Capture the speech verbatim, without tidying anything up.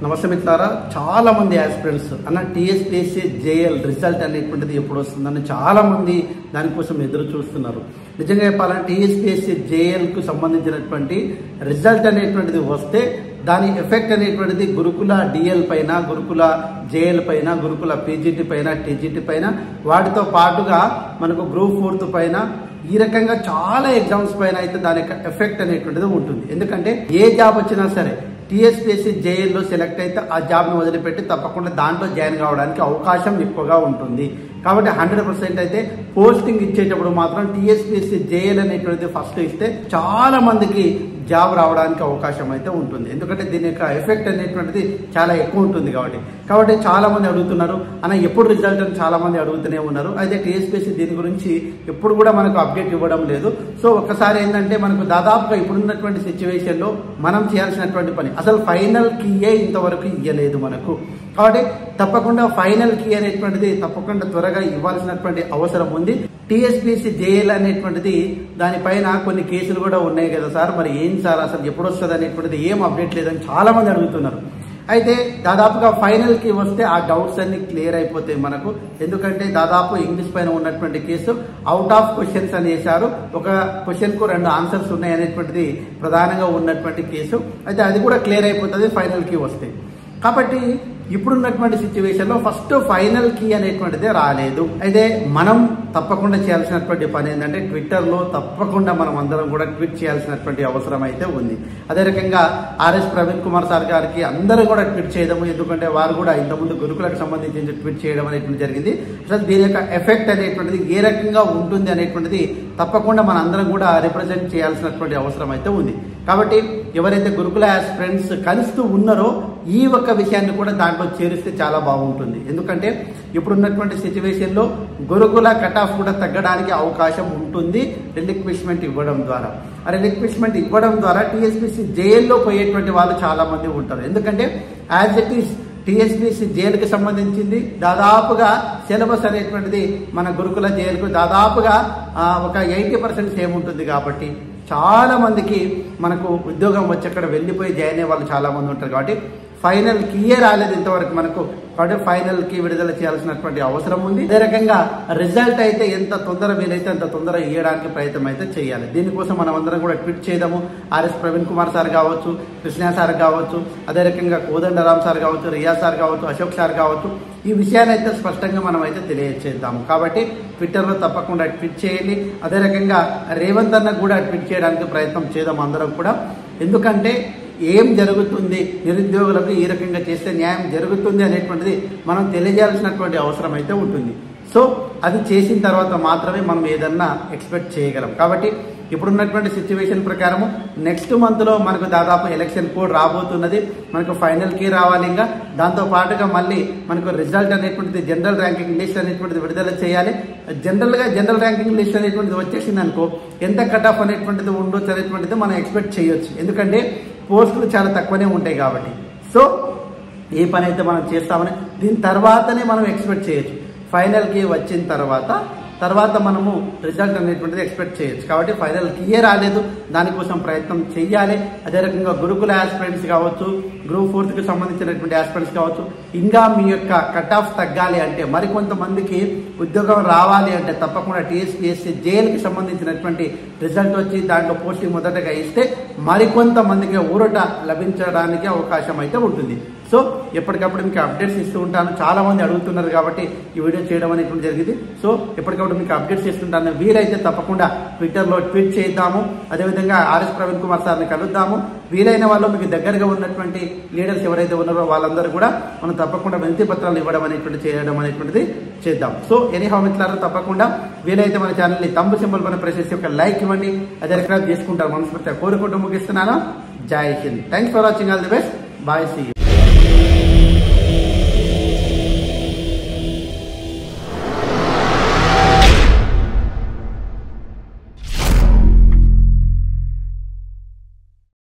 నమస్తే మిత్రులారా, చాలా మంది ఆస్పిరెంట్స్ అన్న టీఎస్పీఎస్సీ జేఎల్ రిజల్ట్ అనేటువంటిది ఎప్పుడు వస్తుందని చాలా మంది దానికోసం ఎదురు చూస్తున్నారు. నిజంగా చెప్పాలంటే టీఎస్పీఎస్సీ జేఎల్కు సంబంధించినటువంటి రిజల్ట్ అనేటువంటిది వస్తే దాని ఎఫెక్ట్ అనేటువంటిది గురుకుల డిఎల్ పైన, గురుకుల జేఎల్ పైన, గురుకుల పీజీటీ పైన, టీజీటీ పైన, వాటితో పాటుగా మనకు గ్రూప్ ఫోర్త్ పైన, ఈ రకంగా చాలా ఎగ్జామ్స్ పైన అయితే దాని యొక్క ఎఫెక్ట్ అనేటువంటిది ఉంటుంది. ఎందుకంటే ఏ జాబ్ వచ్చినా సరే టీఎస్పీఎస్సీ జేఎల్లో సెలెక్ట్ అయితే ఆ జాబ్ను వదిలిపెట్టి తప్పకుండా దాంట్లో జాయిన్ కావడానికి అవకాశం ఎక్కువగా ఉంటుంది. కాబట్టి హండ్రెడ్ పర్సెంట్ అయితే పోస్టింగ్ ఇచ్చేటప్పుడు మాత్రం టీఎస్పీఎస్సీ జేఎల్ అనేటువంటిది ఫస్ట్ ఇస్తే చాలా మందికి జాబ్ రావడానికి అవకాశం అయితే ఉంటుంది. ఎందుకంటే దీని యొక్క ఎఫెక్ట్ అనేటువంటిది చాలా ఎక్కువ ఉంటుంది. కాబట్టి కాబట్టి చాలా మంది అడుగుతున్నారు అన్న ఎప్పుడు రిజల్ట్ అని చాలా మంది అడుగుతూనే ఉన్నారు. అయితే టీఎస్పీఎస్సీ దీని గురించి ఎప్పుడు కూడా మనకు అప్డేట్ ఇవ్వడం లేదు. సో ఒక్కసారి ఏంటంటే మనకు దాదాపుగా ఇప్పుడున్నటువంటి సిచ్యువేషన్లో మనం చేయాల్సినటువంటి పని అసలు ఫైనల్ కీయే ఇంతవరకు ఇవ్వలేదు మనకు. కాబట్టి తప్పకుండా ఫైనల్ కీ అనేటువంటిది తప్పకుండా త్వరగా ఇవ్వాల్సినటువంటి అవసరం ఉంది. టీఎస్పీఎస్సీ జేఎల్ అనేటువంటిది దానిపైన కొన్ని కేసులు కూడా ఉన్నాయి కదా సార్, మరి ఏం సార్ అసలు ఎప్పుడు వస్తుంది అనేటువంటిది ఏం అప్డేట్ లేదని చాలా మంది అడుగుతున్నారు. అయితే దాదాపుగా ఫైనల్ కి వస్తే ఆ డౌట్స్ అన్ని క్లియర్ అయిపోతాయి మనకు. ఎందుకంటే దాదాపు ఇంగ్లీష్ పైన ఉన్నటువంటి కేసు అవుట్ ఆఫ్ క్వశ్చన్స్ అని వేశారు. ఒక క్వశ్చన్ కు రెండు ఆన్సర్స్ ఉన్నాయి అనేటువంటిది ప్రధానంగా ఉన్నటువంటి కేసు. అయితే అది కూడా క్లియర్ అయిపోతుంది ఫైనల్ కి వస్తే. కాబట్టి ఇప్పుడున్నటువంటి సిచ్యువేషన్ లో ఫస్ట్ ఫైనల్ కీ అనేటువంటిదే రాలేదు. అయితే మనం తప్పకుండా చేయాల్సినటువంటి పని ఏంటంటే ట్విట్టర్ లో తప్పకుండా మనం అందరం కూడా ట్వీట్ చేయాల్సినటువంటి అవసరం అయితే ఉంది. అదే రకంగా ఆర్ఎస్ ప్రవీణ్ కుమార్ సార్ గారికి అందరూ కూడా ట్వీట్ చేయడము, ఎందుకంటే వారు కూడా ఇంతకుముందు గురుకులకు సంబంధించి ట్వీట్ చేయడం అనేటువంటి జరిగింది. అసలు దీని యొక్క ఎఫెక్ట్ అనేటువంటిది ఏ రకంగా ఉంటుంది అనేటువంటిది తప్పకుండా మన అందరం కూడా రిప్రజెంట్ చేయాల్సినటువంటి అవసరం అయితే ఉంది. కాబట్టి ఎవరైతే గురుకుల ఆస్పిరెంట్స్ కలుస్తూ ఉన్నారో ఈ ఒక్క విషయాన్ని కూడా దాంట్లో చేరిస్తే చాలా బాగుంటుంది. ఎందుకంటే ఇప్పుడున్నటువంటి సిచ్యువేషన్ లో గురుకుల కట్ ఆఫ్ కూడా తగ్గడానికి అవకాశం ఉంటుంది రిలిక్విష్మెంట్ ఇవ్వడం ద్వారా. ఆ రిలిక్విష్మెంట్ ఇవ్వడం ద్వారా టీఎస్పీఎస్సీ జైల్లో పోయేటువంటి వాళ్ళు చాలా మంది ఉంటారు. ఎందుకంటే యాజ్ ఇట్ ఈస్ టీఎస్పీఎస్సీ జైలుకి సంబంధించింది దాదాపుగా సిలబస్ అనేటువంటిది మన గురుకుల జైలుకు దాదాపుగా ఒక ఎయిటీ పర్సెంట్ సేమ్ ఉంటుంది. కాబట్టి చాలా మందికి మనకు ఉద్యోగం వచ్చి అక్కడ వెళ్ళిపోయి జాయిన్ అయ్యే వాళ్ళు చాలా మంది ఉంటారు. కాబట్టి ఫైనల్ కీయే రాలేదు ఇంతవరకు మనకు. కాబట్టి ఫైనల్ కి విడుదల చేయాల్సినటువంటి అవసరం ఉంది. అదే రకంగా రిజల్ట్ అయితే ఎంత తొందర వీలైతే అంత తొందర ఇవ్వడానికి ప్రయత్నం అయితే చేయాలి. దీనికోసం మనం అందరం కూడా ట్వీట్ చేద్దాము. ఆర్ఎస్ ప్రవీణ్ కుమార్ సార్ కావచ్చు, కృష్ణ సార్ కావచ్చు, అదే రకంగా కోదండరామ్ సార్ కావచ్చు, రియా సార్ కావచ్చు, అశోక్ సార్ కావచ్చు, ఈ విషయాన్ని అయితే స్పష్టంగా మనం అయితే తెలియజేద్దాము. కాబట్టి ట్విట్టర్లో తప్పకుండా ట్వీట్ చేయండి. అదే రకంగా రేవంత్ అన్న కూడా ట్వీట్ చేయడానికి ప్రయత్నం చేద్దాం అందరం కూడా. ఎందుకంటే ఏం జరుగుతుంది, నిరుద్యోగులకు ఈ రకంగా చేస్తే న్యాయం జరుగుతుంది అనేటువంటిది మనం తెలియజేయాల్సినటువంటి అవసరం అయితే ఉంటుంది. సో అది చేసిన తర్వాత మాత్రమే మనం ఏదన్నా ఎక్స్పెక్ట్ చేయగలం. కాబట్టి ఇప్పుడున్నటువంటి సిచ్యువేషన్ ప్రకారము నెక్స్ట్ మంత్లో మనకు దాదాపు ఎలక్షన్ కోడ్ రాబోతున్నది. మనకు ఫైనల్ కీ రావాలి. ఇంకా దాంతో పాటుగా మళ్ళీ మనకు రిజల్ట్ అనేటువంటిది జనరల్ ర్యాంకింగ్ లిస్ట్ అనేటువంటిది విడుదల చేయాలి. జనరల్గా జనరల్ ర్యాంకింగ్ లిస్ట్ అనేటువంటిది వచ్చేసింది అనుకో ఎంత కట్ ఆఫ్ అనేటువంటిది ఉండొచ్చు అనేటువంటిది మనం ఎక్స్పెక్ట్ చేయొచ్చు. ఎందుకంటే పోస్టులు చాలా తక్కువనే ఉంటాయి. కాబట్టి సో ఏ పని అయితే మనం చేస్తామని దీని తర్వాతనే మనం ఎక్స్పెక్ట్ చేయొచ్చు. ఫైనల్కి వచ్చిన తర్వాత తర్వాత మనము రిజల్ట్ అనేటువంటిది ఎక్స్పెక్ట్ చేయొచ్చు. కాబట్టి ఫైనల్ కీయే రాలేదు, దానికోసం ప్రయత్నం చెయ్యాలి. అదే రకంగా గురుకుల ఆస్పిరెంట్స్ కావచ్చు, గ్రూప్ ఫోర్త్కి సంబంధించినటువంటి ఆస్పిరెంట్స్ కావచ్చు, ఇంకా మీ యొక్క కట్ ఆఫ్ తగ్గాలి అంటే, మరికొంతమందికి ఉద్యోగం రావాలి అంటే తప్పకుండా టీఎస్పీఎస్సీ జేఎల్కి సంబంధించినటువంటి రిజల్ట్ వచ్చి దాంట్లో పోస్టింగ్ మొదటగా ఇస్తే మరికొంతమందికి ఊరట లభించడానికి అవకాశం అయితే ఉంటుంది. సో ఎప్పటికప్పుడు మీకు అప్డేట్స్ ఇస్తూ ఉంటాను. చాలా మంది అడుగుతున్నారు కాబట్టి ఈ వీడియో చేయడం అనేటువంటి జరిగింది. సో ఎప్పటికప్పుడు మీకు అప్డేట్స్ ఇస్తుంటాను. వీలైతే తప్పకుండా ట్విట్టర్లో ట్వీట్ చేద్దాము. అదేవిధంగా ఆర్ఎస్ ప్రవీణ్ కుమార్ సార్ని కలుద్దాము. వీలైన వాళ్ళు మీకు దగ్గరగా ఉన్నటువంటి లీడర్స్ ఎవరైతే ఉన్నారో వాళ్ళందరూ కూడా మనం తప్పకుండా వినతి పత్రాలు ఇవ్వడం అనేటువంటి చేయడం అనేటువంటిది చేద్దాం. సో ఎనీ హౌ మిత్రులారా, తప్పకుండా వీలైతే మన ఛానల్ని తంబు సింబల్ పైన ప్రెస్ చేసి ఒక లైక్ ఇవ్వండి. అదే రకంగా చేసుకుంటారు మనస్ఫూర్తిగా కోరుకుంటూ ముగిస్తున్నాను. జై హింద్. Thanks for watching. All the best. Bye. See you.